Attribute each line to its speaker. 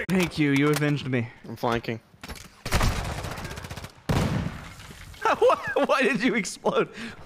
Speaker 1: Thank you, you avenged me.
Speaker 2: I'm flanking.
Speaker 1: Why did you explode?